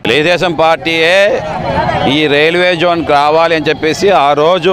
తెలుగుదేశం పార్టీయే ఈ railway zone కావాలి అని చెప్పేసి ఆ రోజు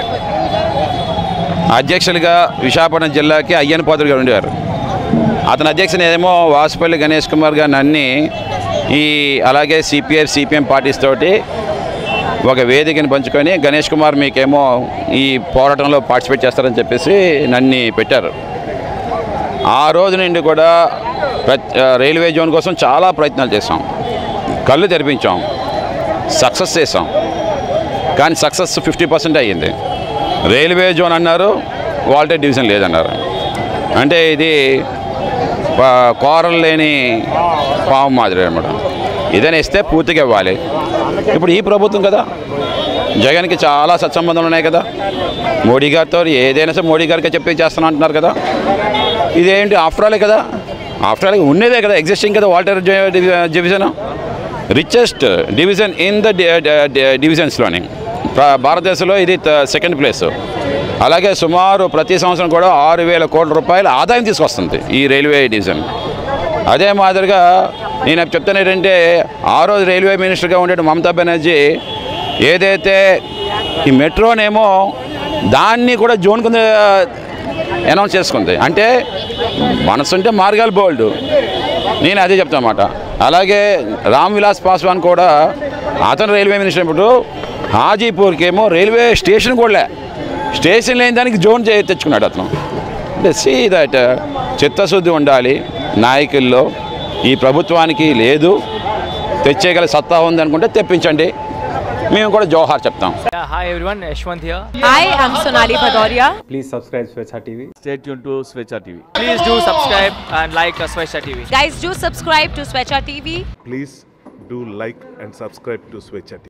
అధ్యక్షులుగా విశాఖపట్నం జిల్లాకి అయ్యన్ పాత్రుడు గారు ఉండేవారు. అతని అధ్యక్షుని ఏమో వాసుపల్లి గణేష్ కుమార్ గారిని అన్ని అలాగే సిపిఎం పార్టీస్ తోటి ఒక వేదికని పంచుకొని గణేష్ కుమార్ మీకేమో ఈ పోరాటంలో పార్టిసిపేట్ చేస్తారని చెప్పేసి నన్ను పెట్టారు. ఆ రోజు నుండి కూడా రైల్వే జోన్ కోసం చాలా ప్రయత్నాలు చేసాం, కళ్ళు తెరిపించాం, సక్సెస్ చేసాం. కానీ సక్సెస్ 50% అయ్యింది. రైల్వే జోన్ అన్నారు, వాల్టేజ్ డివిజన్ లేదన్నారు. అంటే ఇది కోరలు లేని పాము మాదిరి అన్నమాట. ఏదైనా ఇస్తే పూర్తిగా ఇవ్వాలి. ఇప్పుడు ఈ ప్రభుత్వం కదా, జగన్కి చాలా సత్సంబంధాలు ఉన్నాయి కదా, మోడీ గారితో ఏదైనా సరే మోడీ గారికి చెప్పి చేస్తాను అంటున్నారు కదా. ఇదేంటి ఆఫ్టర్ ఆలే కదా, ఆఫ్టర్ ఆల్ ఉన్నదే కదా, ఎగ్జిస్టింగ్ కదా Waltair division, richest division in the డివిజన్స్లోని భారతదేశంలో ఇది సెకండ్ ప్లేస్. అలాగే సుమారు ప్రతి సంవత్సరం కూడా 6,000 కోట్ల రూపాయల ఆదాయం తీసుకొస్తుంది ఈ రైల్వే డివిజన్. అదే మాదిరిగా నేను చెప్తాను ఏంటంటే, ఆ రోజు రైల్వే మినిస్టర్గా ఉండే మమతా బెనర్జీ ఏదైతే ఈ మెట్రోనేమో దాన్ని కూడా జోన్ కింద అనౌన్స్ చేసుకుంది. అంటే మనసుంటే మార్గాలు బోల్డ్, నేను అదే చెప్తాను అన్నమాట. అలాగే రామ్ విలాస్ పాస్వాన్ కూడా అతను రైల్వే మినిస్టర్ ఇప్పుడు హాజీపూర్కి ఏమో రైల్వే స్టేషన్ కూడా స్టేషన్ లేని దానికి జోన్ తెచ్చుకున్నాడు అతను. అంటే సీ దట్ చిత్తశుద్ధి ఉండాలి నాయకుల్లో. ఈ ప్రభుత్వానికి లేదు, తెచ్చేయగల సత్తా ఉంది అనుకుంటే తెప్పించండి, మేము కూడా జోహార్ చెప్తాం. Hi everyone, Yashwant here. Hi, I'm Sonali Bhadoria. Please subscribe Swechha TV. Stay tuned to Swechha TV. Please do subscribe and like Swechha TV. Guys, do subscribe to Swechha TV. Please do like and subscribe to Swechha TV.